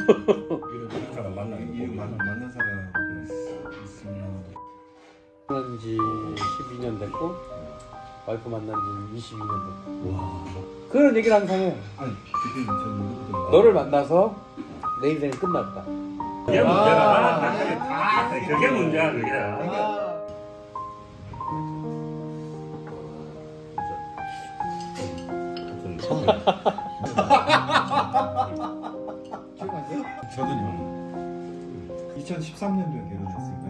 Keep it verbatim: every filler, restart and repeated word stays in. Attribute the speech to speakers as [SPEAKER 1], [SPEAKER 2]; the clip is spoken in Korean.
[SPEAKER 1] 이런 사람 만나는 거
[SPEAKER 2] 만난 만난 사람 있으면
[SPEAKER 3] 만난 지 십이 년 됐고 와이프 만난 지 이십이 년 됐고
[SPEAKER 2] 와
[SPEAKER 3] 그런 얘기를 항상 해.
[SPEAKER 2] 아니 그게 전 모르거든요.
[SPEAKER 3] 너를 만나서 내 인생이 끝났다.
[SPEAKER 1] 그게 문제다. 다 그게 문제야 그게.
[SPEAKER 2] 저는요 이천십삼 년도에 결혼했어요.